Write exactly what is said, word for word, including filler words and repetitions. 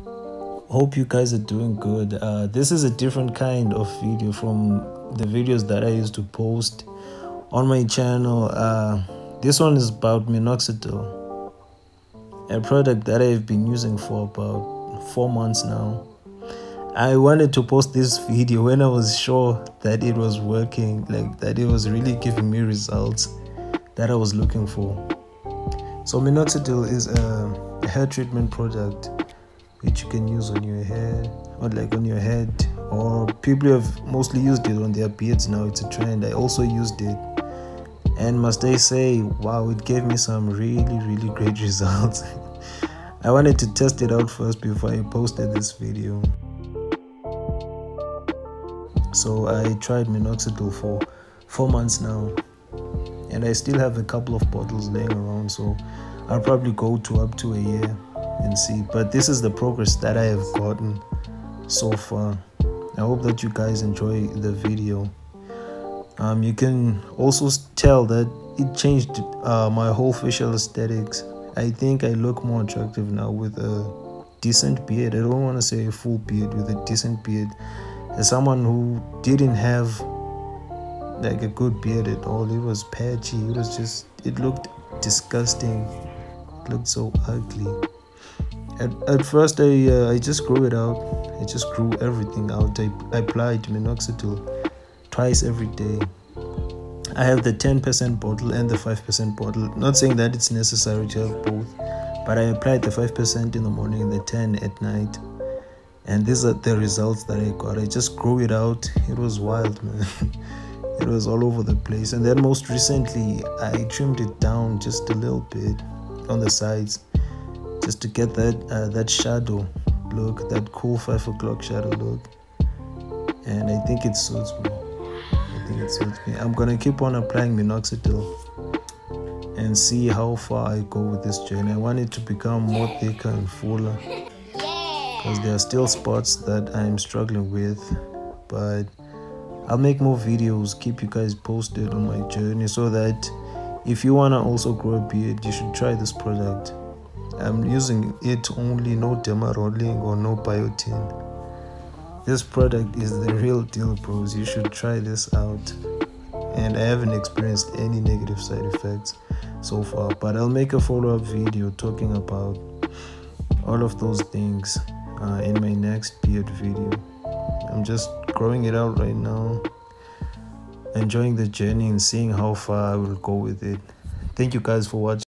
Hope you guys are doing good. Uh, this is a different kind of video from the videos that I used to post on my channel. Uh, this one is about Minoxidil, a product that I've been using for about four months now. I wanted to post this video when I was sure that it was working, like that it was really giving me results that I was looking for. So Minoxidil is a, a hair treatment product which you can use on your hair, or like on your head, or people have mostly used it on their beards now. It's a trend. I also used it, and must I say, wow, it gave me some really really great results. I wanted to test it out first before I posted this video. So I tried Minoxidil for four months now, and I still have a couple of bottles laying around, so I'll probably go to up to a year and see. But this is the progress that I have gotten so far. I hope that you guys enjoy the video. Um, you can also tell that it changed uh, my whole facial aesthetics. I think I look more attractive now with a decent beard. I don't want to say a full beard, with a decent beard. As someone who didn't have like a good beard at all, it was patchy, it was just, it looked disgusting, it looked so ugly. At, at first I uh, I just grew it out. I just grew everything out. I, I applied Minoxidil twice every day. I have the ten percent bottle and the five percent bottle. Not saying that it's necessary to have both, but I applied the five percent in the morning and the ten at night. And these are the results that I got. I just grew it out. It was wild, man. It was all over the place. And then most recently, I trimmed it down just a little bit on the sides, just to get that uh, that shadow look, that cool five o'clock shadow look. And I think it suits me. I think it suits me. I'm gonna keep on applying Minoxidil and see how far I go with this journey. I want it to become more thicker and fuller, because there are still spots that I'm struggling with. But I'll make more videos, keep you guys posted on my journey, so that if you wanna also grow a beard, you should try this product. I'm using it only, no derma rolling or no biotin. This product is the real deal, bros. You should try this out. And I haven't experienced any negative side effects so far, but I'll make a follow-up video talking about all of those things uh, in my next beard video. I'm just growing it out right now, enjoying the journey and seeing how far I will go with it. Thank you guys for watching.